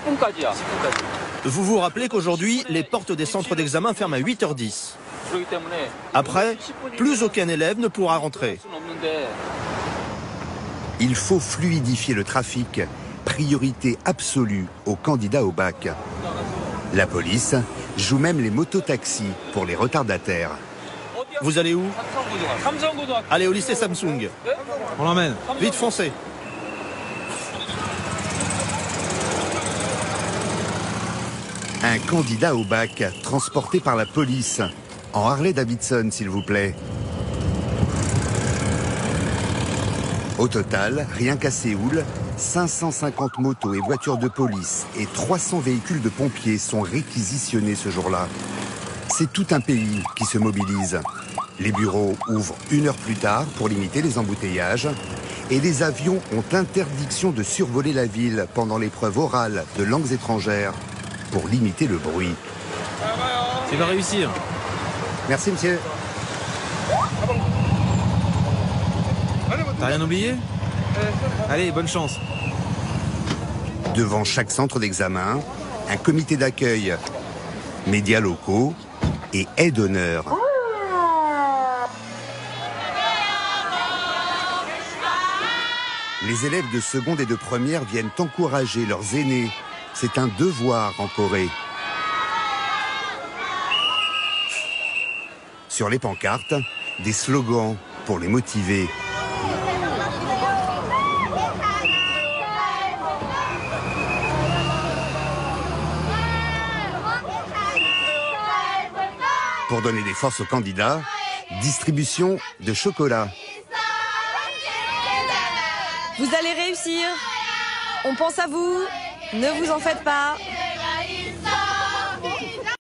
Vous vous rappelez qu'aujourd'hui, les portes des centres d'examen ferment à 8h10. Après, plus aucun élève ne pourra rentrer. Il faut fluidifier le trafic, priorité absolue aux candidats au bac. La police joue même les mototaxis pour les retardataires. Vous allez où? Allez au lycée Samsung. On l'emmène. Vite, foncez. Un candidat au bac transporté par la police. En Harley-Davidson, s'il vous plaît. Au total, rien qu'à Séoul, 550 motos et voitures de police et 300 véhicules de pompiers sont réquisitionnés ce jour-là. C'est tout un pays qui se mobilise. Les bureaux ouvrent 1 heure plus tard pour limiter les embouteillages et les avions ont interdiction de survoler la ville pendant l'épreuve orale de langues étrangères pour limiter le bruit. Tu vas réussir. Merci, monsieur. T'as rien oublié? Allez, bonne chance. Devant chaque centre d'examen, un comité d'accueil, médias locaux et aide d'honneur. Les élèves de seconde et de première viennent encourager leurs aînés. C'est un devoir en Corée. Sur les pancartes, des slogans pour les motiver. Pour donner des forces aux candidats, distribution de chocolat. Vous allez réussir. On pense à vous. Ne vous en faites pas.